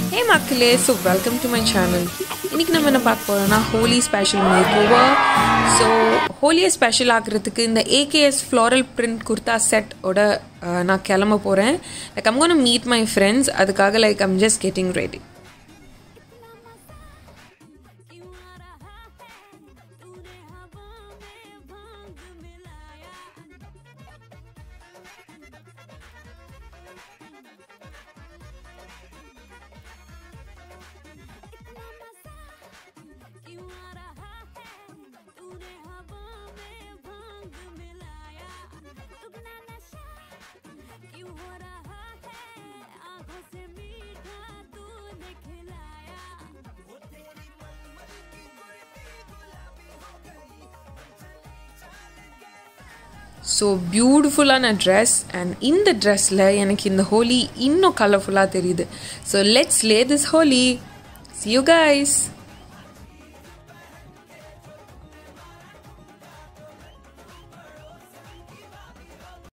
Hey Makile, so welcome to my channel. இன்னைக்கு நம்ம என்ன பார்க்க போறோம்னா ஹோலி ஸ்பெஷல் மேக்ஓவர். ஸோ ஹோலியை ஸ்பெஷல் ஆகிறதுக்கு இந்த AKS floral print kurta set ஓட நான் கிளம்ப போகிறேன். Like I'm gonna meet my friends. அதுக்காக like I'm just getting ready. So beautiful on a dress, and in the dress la எனக்கு இந்த ஹோலி இன்னும் கலர்ஃபுல்லா தெரியுது. So let's slay this Holi. See you guys.